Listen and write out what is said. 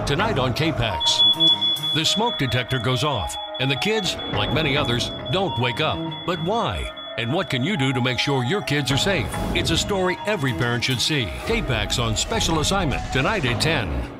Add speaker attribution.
Speaker 1: Tonight on KPAX. The smoke detector goes off, and the kids, like many others, don't wake up. But why? And what can you do to make sure your kids are safe? It's a story every parent should see. KPAX on special assignment tonight at 10.